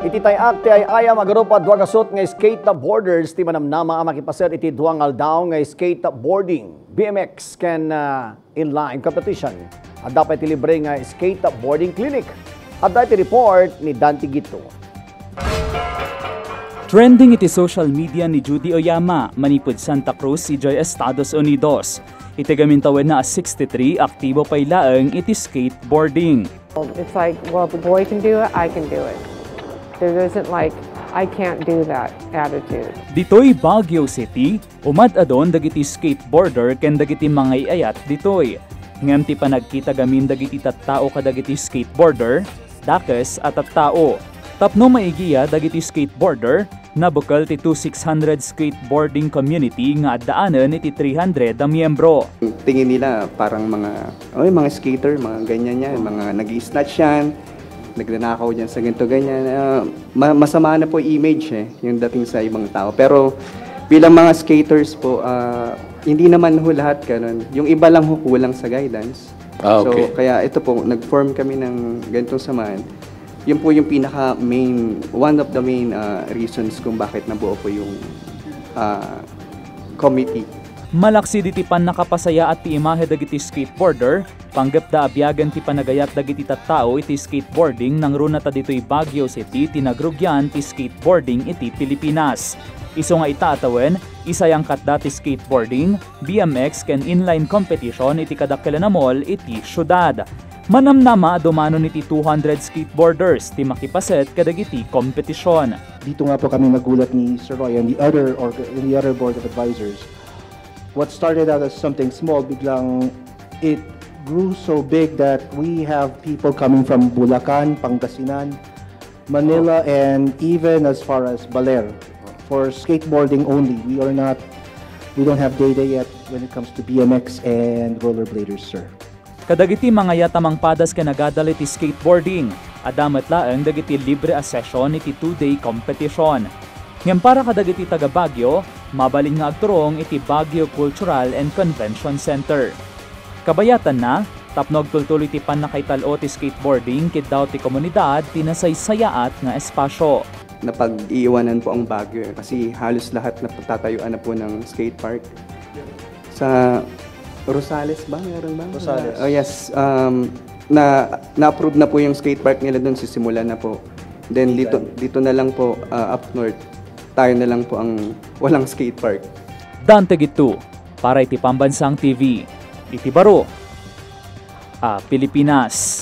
Iti tay akte ay ayam agarupa duwa gasot nga skate boarders ti manamnama ang makipaser iti duwang aldaw nga skate boarding BMX can inline competition. At dapat ilibre nga skate boarding clinic. At dapat report ni Dante Gito. Trending iti social media ni Judy Oyama, manipod Santa Cruz, CJ Estados Unidos. Iti gamintawan na 63, aktibo pay laeng iti skateboarding. It's like, well, the boy can do it, I can do it. There isn't like, I can't do that attitude. Ditoy Baguio City, umad-adon dagiti skateboarder ken dagiti mangay-ayat ditoy. Ngem ti panagkita gamin dagiti tattao kadagiti skateboarder, dakes at tattao. Tapno maigiya dagiti skateboarder, nabukal ti 2600 skateboarding community nga addaanan iti 300 na miyembro. Tingin nila parang mga skater, mga ganyan yan, mga nag-i-snatch yan, nagnanakaw dyan sa ganito ganyan. Masama na po image yung dating sa ibang tao. Pero bilang mga skaters po, hindi naman ho lahat ganun. Yung iba lang ho kulang sa guidance. Okay. So kaya ito po, nag-form kami ng ganitong samahan. Yun po yung one of the main reasons kung bakit nabuo po yung committee. Malaksi diti pan nakapasaya at ti imahe dagiti skateboarder, panggap da abyagan ti panagayat dagiti tattao iti skateboarding nang runata ditoy Baguio City tinagrugyan ti skateboarding iti Pilipinas. Iso nga itatawen, isayang katda ti skateboarding, BMX ken inline competition iti kadakkelanamol iti syudad. Manamnama dumano niti 200 skateboarders ti makipaset kadagiti kompetisyon. Dito nga po kami nagulat ni Sir Roy and the other board of advisors. What started out as something small, biglang it grew so big that we have people coming from Bulacan, Pangasinan, Manila, and even as far as Baler for skateboarding only. We don't have data yet when it comes to BMX and rollerbladers, sir. Kadagiti mga yatamang padas ka nagadal iti skateboarding, adamat laeng dagiti libre a session iti 2-day competition. Ngem para kadagiti taga Baguio, mabalin nga agturong iti Baguio Cultural and Convention Center. Kabayatan na, tapnog tultuloy ti pan nakaitalo ti skateboarding kid daw ti komunidad tinasaysayaat nga espasyo. Napag-iiwanan po ang Baguio kasi halos lahat na pagtatayuan na po ng skate park. Sa Rosales ba? Meron ba? Rosales. Oh yes. Na-approve na po yung skate park nila doon, sisimulan na po. Then dito na lang po up north, tayo na lang po ang walang skate park. Dante Gitu, para iti Pambansang TV, iti Baro, Pilipinas.